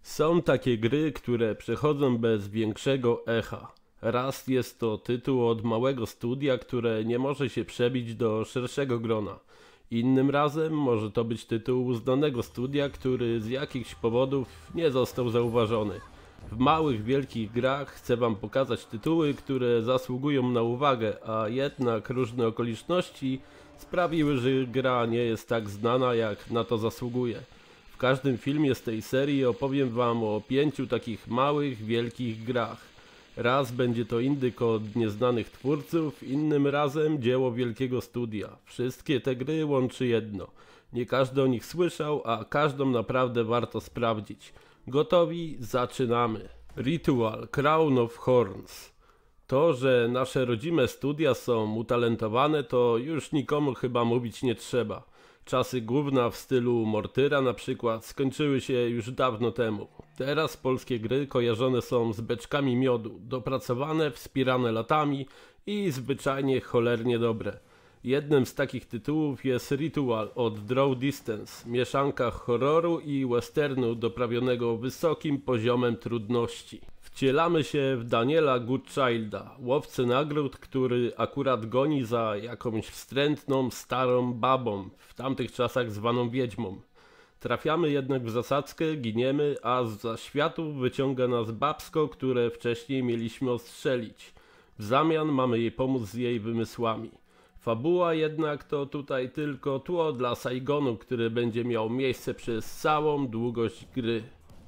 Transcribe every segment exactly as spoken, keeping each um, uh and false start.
Są takie gry, które przechodzą bez większego echa. Raz jest to tytuł od małego studia, które nie może się przebić do szerszego grona. Innym razem może to być tytuł znanego studia, który z jakichś powodów nie został zauważony. W małych, wielkich grach chcę wam pokazać tytuły, które zasługują na uwagę, a jednak różne okoliczności sprawiły, że gra nie jest tak znana, jak na to zasługuje. W każdym filmie z tej serii opowiem wam o pięciu takich małych, wielkich grach. Raz będzie to indyk od nieznanych twórców, innym razem dzieło wielkiego studia. Wszystkie te gry łączy jedno. Nie każdy o nich słyszał, a każdą naprawdę warto sprawdzić. Gotowi? Zaczynamy. Ritual Crown of Thorns. To, że nasze rodzime studia są utalentowane, to już nikomu chyba mówić nie trzeba. Czasy gówna w stylu Mortyra na przykład skończyły się już dawno temu. Teraz polskie gry kojarzone są z beczkami miodu, dopracowane, wspierane latami i zwyczajnie cholernie dobre. Jednym z takich tytułów jest Ritual od Draw Distance, mieszanka horroru i westernu doprawionego wysokim poziomem trudności. Wcielamy się w Daniela Goodchilda, łowcę nagród, który akurat goni za jakąś wstrętną, starą babą, w tamtych czasach zwaną wiedźmą. Trafiamy jednak w zasadzkę, giniemy, a z zaświatów wyciąga nas babsko, które wcześniej mieliśmy ostrzelić. W zamian mamy jej pomóc z jej wymysłami. Fabuła jednak to tutaj tylko tło dla Saigonu, który będzie miał miejsce przez całą długość gry.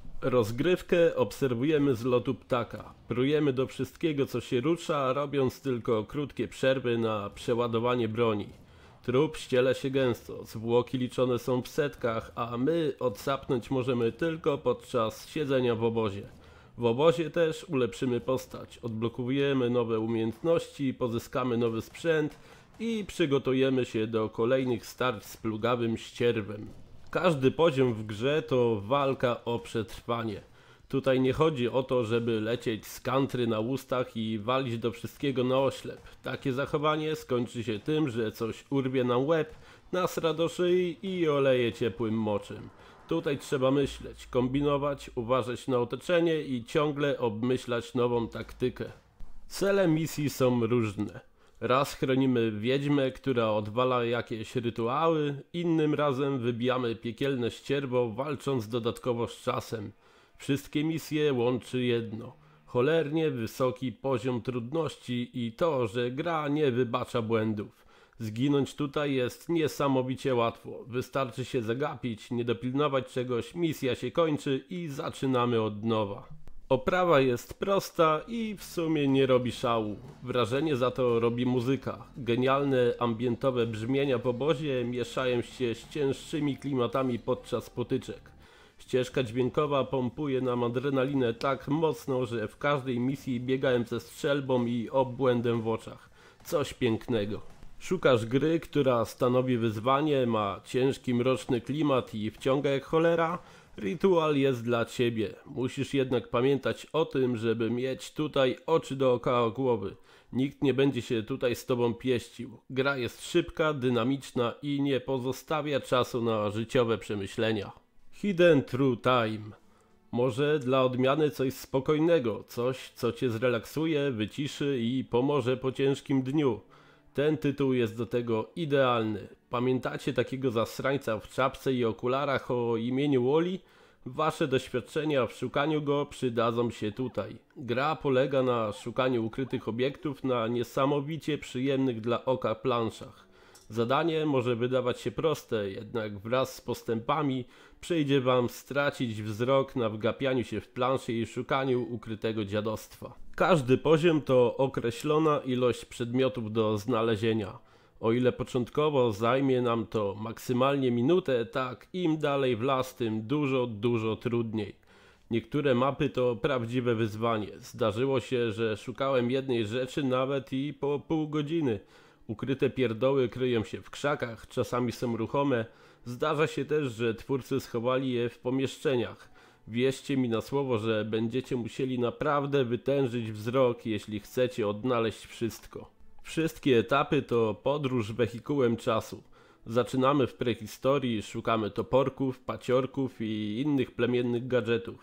Rozgrywkę obserwujemy z lotu ptaka. Prujemy do wszystkiego, co się rusza, robiąc tylko krótkie przerwy na przeładowanie broni. Trup ściele się gęsto, zwłoki liczone są w setkach, a my odsapnąć możemy tylko podczas siedzenia w obozie. W obozie też ulepszymy postać, odblokujemy nowe umiejętności, pozyskamy nowy sprzęt i przygotujemy się do kolejnych starć z plugawym ścierwem. Każdy poziom w grze to walka o przetrwanie. Tutaj nie chodzi o to, żeby lecieć z kantry na ustach i walić do wszystkiego na oślep. Takie zachowanie skończy się tym, że coś urwie nam łeb, nasra do szyi i oleje ciepłym moczem. Tutaj trzeba myśleć, kombinować, uważać na otoczenie i ciągle obmyślać nową taktykę. Cele misji są różne. Raz chronimy wiedźmę, która odwala jakieś rytuały, innym razem wybijamy piekielne ścierwo, walcząc dodatkowo z czasem. Wszystkie misje łączy jedno. Cholernie wysoki poziom trudności i to, że gra nie wybacza błędów. Zginąć tutaj jest niesamowicie łatwo. Wystarczy się zagapić, nie dopilnować czegoś, misja się kończy i zaczynamy od nowa. Oprawa jest prosta i w sumie nie robi szału. Wrażenie za to robi muzyka. Genialne ambientowe brzmienia w obozie mieszają się z cięższymi klimatami podczas potyczek. Ścieżka dźwiękowa pompuje nam adrenalinę tak mocno, że w każdej misji biegałem ze strzelbą i obłędem w oczach. Coś pięknego. Szukasz gry, która stanowi wyzwanie, ma ciężki, mroczny klimat i wciąga jak cholera? Ritual jest dla ciebie. Musisz jednak pamiętać o tym, żeby mieć tutaj oczy dookoła głowy. Nikt nie będzie się tutaj z tobą pieścił. Gra jest szybka, dynamiczna i nie pozostawia czasu na życiowe przemyślenia. Hidden True Time. Może dla odmiany coś spokojnego, coś co cię zrelaksuje, wyciszy i pomoże po ciężkim dniu. Ten tytuł jest do tego idealny. Pamiętacie takiego zasrańca w czapce i okularach o imieniu Wally? Wasze doświadczenia w szukaniu go przydadzą się tutaj. Gra polega na szukaniu ukrytych obiektów na niesamowicie przyjemnych dla oka planszach. Zadanie może wydawać się proste, jednak wraz z postępami przyjdzie wam stracić wzrok na wgapianiu się w planszę i szukaniu ukrytego dziadostwa. Każdy poziom to określona ilość przedmiotów do znalezienia. O ile początkowo zajmie nam to maksymalnie minutę, tak im dalej w las, tym dużo, dużo trudniej. Niektóre mapy to prawdziwe wyzwanie. Zdarzyło się, że szukałem jednej rzeczy nawet i po pół godziny. Ukryte pierdoły kryją się w krzakach, czasami są ruchome. Zdarza się też, że twórcy schowali je w pomieszczeniach. Wierzcie mi na słowo, że będziecie musieli naprawdę wytężyć wzrok, jeśli chcecie odnaleźć wszystko. Wszystkie etapy to podróż wehikułem czasu. Zaczynamy w prehistorii, szukamy toporków, paciorków i innych plemiennych gadżetów.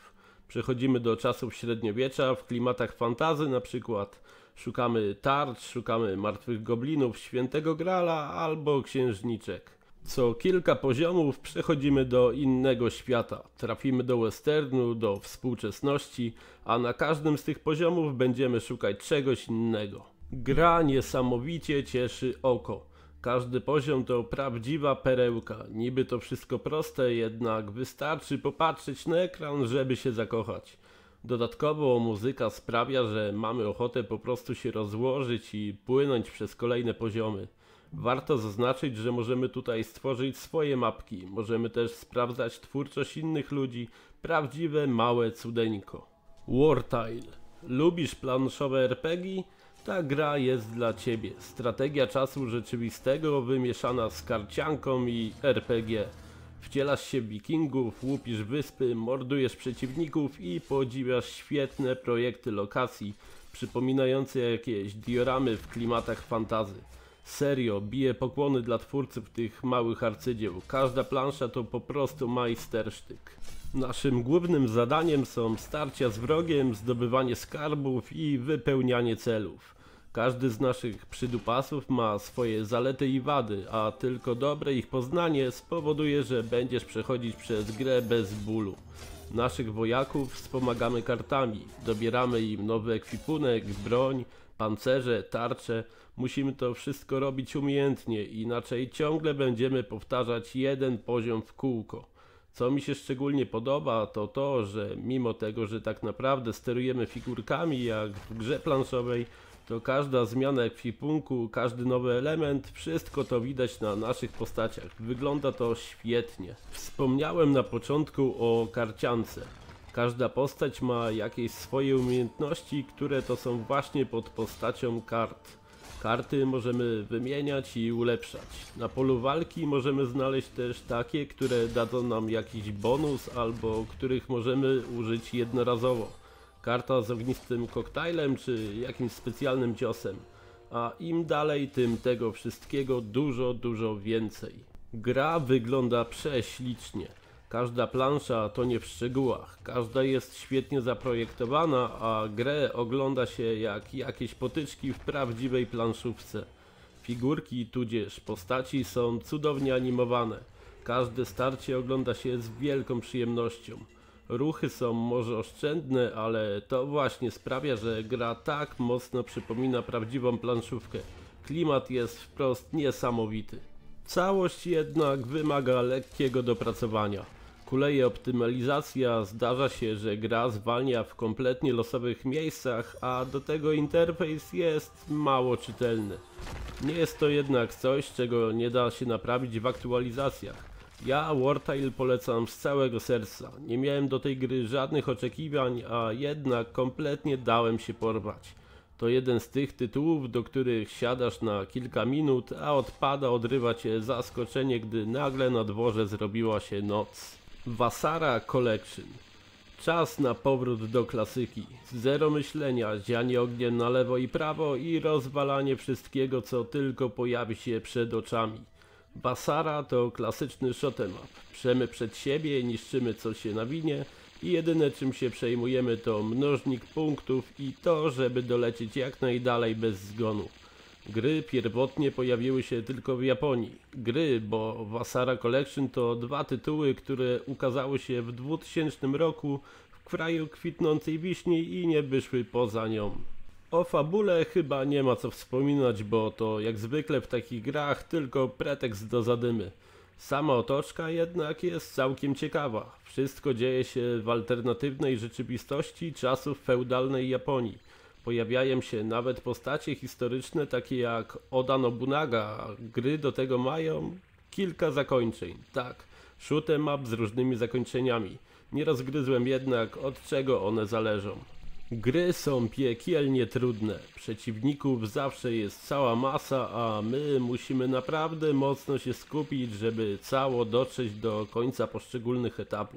Przechodzimy do czasów średniowiecza w klimatach fantasy, na przykład szukamy tarcz, szukamy martwych goblinów, świętego grala albo księżniczek. Co kilka poziomów przechodzimy do innego świata. Trafimy do westernu, do współczesności, a na każdym z tych poziomów będziemy szukać czegoś innego. Gra niesamowicie cieszy oko. Każdy poziom to prawdziwa perełka. Niby to wszystko proste, jednak wystarczy popatrzeć na ekran, żeby się zakochać. Dodatkowo muzyka sprawia, że mamy ochotę po prostu się rozłożyć i płynąć przez kolejne poziomy. Warto zaznaczyć, że możemy tutaj stworzyć swoje mapki, możemy też sprawdzać twórczość innych ludzi, prawdziwe małe cudeńko. Wartile. Lubisz planszowe er pe gie? Ta gra jest dla Ciebie. Strategia czasu rzeczywistego wymieszana z karcianką i er pe gie. Wcielasz się w wikingów, łupisz wyspy, mordujesz przeciwników i podziwiasz świetne projekty lokacji, przypominające jakieś dioramy w klimatach fantazy. Serio, biję pokłony dla twórców tych małych arcydzieł. Każda plansza to po prostu majstersztyk. Naszym głównym zadaniem są starcia z wrogiem, zdobywanie skarbów i wypełnianie celów. Każdy z naszych przydupasów ma swoje zalety i wady, a tylko dobre ich poznanie spowoduje, że będziesz przechodzić przez grę bez bólu. Naszych wojaków wspomagamy kartami, dobieramy im nowy ekwipunek, broń, pancerze, tarcze. Musimy to wszystko robić umiejętnie, inaczej ciągle będziemy powtarzać jeden poziom w kółko. Co mi się szczególnie podoba, to to, że mimo tego, że tak naprawdę sterujemy figurkami jak w grze planszowej, to każda zmiana ekwipunku, każdy nowy element, wszystko to widać na naszych postaciach. Wygląda to świetnie. Wspomniałem na początku o karciance. Każda postać ma jakieś swoje umiejętności, które to są właśnie pod postacią kart. Karty możemy wymieniać i ulepszać. Na polu walki możemy znaleźć też takie, które dadzą nam jakiś bonus albo których możemy użyć jednorazowo. Karta z ognistym koktajlem czy jakimś specjalnym ciosem. A im dalej, tym tego wszystkiego dużo, dużo więcej. Gra wygląda prześlicznie. Każda plansza to nie w szczegółach, każda jest świetnie zaprojektowana, a grę ogląda się jak jakieś potyczki w prawdziwej planszówce. Figurki tudzież postaci są cudownie animowane. Każde starcie ogląda się z wielką przyjemnością. Ruchy są może oszczędne, ale to właśnie sprawia, że gra tak mocno przypomina prawdziwą planszówkę. Klimat jest wprost niesamowity. Całość jednak wymaga lekkiego dopracowania. Kuleje optymalizacja, zdarza się, że gra zwalnia w kompletnie losowych miejscach, a do tego interfejs jest mało czytelny. Nie jest to jednak coś, czego nie da się naprawić w aktualizacjach. Ja Wartile polecam z całego serca. Nie miałem do tej gry żadnych oczekiwań, a jednak kompletnie dałem się porwać. To jeden z tych tytułów, do których siadasz na kilka minut, a odpada odrywa cię zaskoczenie, gdy nagle na dworze zrobiła się noc. Vasara Collection. Czas na powrót do klasyki. Zero myślenia, zianie ogniem na lewo i prawo i rozwalanie wszystkiego, co tylko pojawi się przed oczami. Vasara to klasyczny shoot'em up. Przemy przed siebie, niszczymy co się nawinie i jedyne czym się przejmujemy to mnożnik punktów i to, żeby dolecieć jak najdalej bez zgonu. Gry pierwotnie pojawiły się tylko w Japonii. Gry, bo Vasara Collection to dwa tytuły, które ukazały się w dwutysięcznym roku w kraju kwitnącej wiśni i nie wyszły poza nią. O fabule chyba nie ma co wspominać, bo to jak zwykle w takich grach tylko pretekst do zadymy. Sama otoczka jednak jest całkiem ciekawa. Wszystko dzieje się w alternatywnej rzeczywistości czasów feudalnej Japonii. Pojawiają się nawet postacie historyczne takie jak Oda Nobunaga. Gry do tego mają kilka zakończeń. Tak, shoot'em up z różnymi zakończeniami. Nie rozgryzłem jednak, od czego one zależą. Gry są piekielnie trudne. Przeciwników zawsze jest cała masa, a my musimy naprawdę mocno się skupić, żeby cało dotrzeć do końca poszczególnych etapów.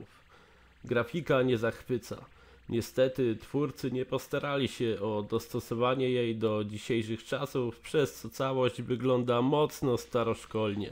Grafika nie zachwyca. Niestety twórcy nie postarali się o dostosowanie jej do dzisiejszych czasów, przez co całość wygląda mocno staroszkolnie.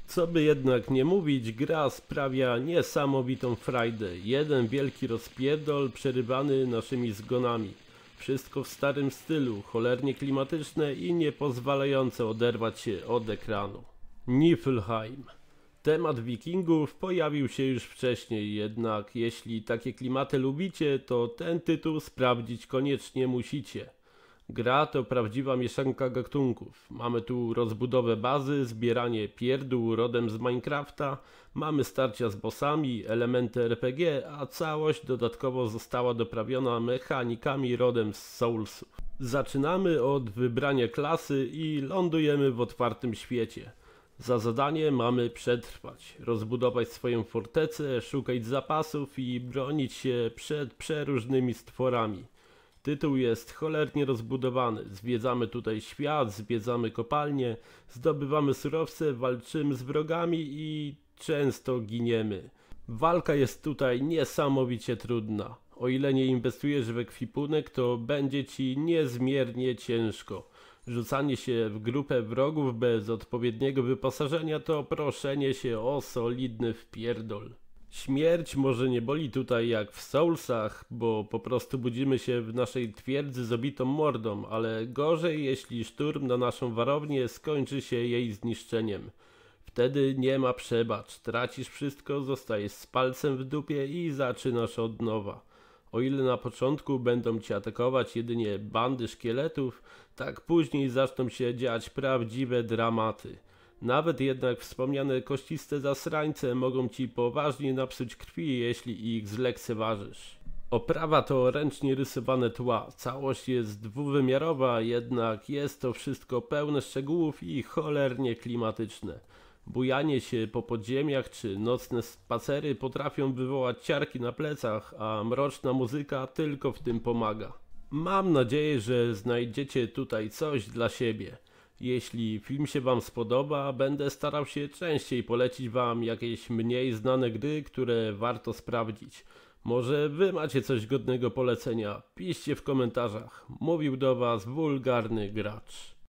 Co by jednak nie mówić, gra sprawia niesamowitą frajdę. Jeden wielki rozpierdol przerywany naszymi zgonami. Wszystko w starym stylu, cholernie klimatyczne i nie pozwalające oderwać się od ekranu. Niflheim. Temat wikingów pojawił się już wcześniej, jednak jeśli takie klimaty lubicie, to ten tytuł sprawdzić koniecznie musicie. Gra to prawdziwa mieszanka gatunków. Mamy tu rozbudowę bazy, zbieranie pierdół rodem z Minecrafta, mamy starcia z bossami, elementy R P G, a całość dodatkowo została doprawiona mechanikami rodem z Soulsów. Zaczynamy od wybrania klasy i lądujemy w otwartym świecie. Za zadanie mamy przetrwać, rozbudować swoją fortecę, szukać zapasów i bronić się przed przeróżnymi stworami. Tytuł jest cholernie rozbudowany, zwiedzamy tutaj świat, zwiedzamy kopalnie, zdobywamy surowce, walczymy z wrogami i często giniemy. Walka jest tutaj niesamowicie trudna. O ile nie inwestujesz w ekwipunek, to będzie ci niezmiernie ciężko. Rzucanie się w grupę wrogów bez odpowiedniego wyposażenia to proszenie się o solidny wpierdol. Śmierć może nie boli tutaj jak w Soulsach, bo po prostu budzimy się w naszej twierdzy z obitą mordą, ale gorzej jeśli szturm na naszą warownię skończy się jej zniszczeniem. Wtedy nie ma przebacz, tracisz wszystko, zostajesz z palcem w dupie i zaczynasz od nowa. O ile na początku będą cię atakować jedynie bandy szkieletów, tak później zaczną się dziać prawdziwe dramaty. Nawet jednak wspomniane kościste zasrańce mogą ci poważnie napsuć krwi, jeśli ich zlekceważysz. Oprawa to ręcznie rysowane tła, całość jest dwuwymiarowa, jednak jest to wszystko pełne szczegółów i cholernie klimatyczne. Bujanie się po podziemiach czy nocne spacery potrafią wywołać ciarki na plecach, a mroczna muzyka tylko w tym pomaga. Mam nadzieję, że znajdziecie tutaj coś dla siebie. Jeśli film się wam spodoba, będę starał się częściej polecić wam jakieś mniej znane gry, które warto sprawdzić. Może wy macie coś godnego polecenia? Piszcie w komentarzach. Mówił do was wulgarny gracz.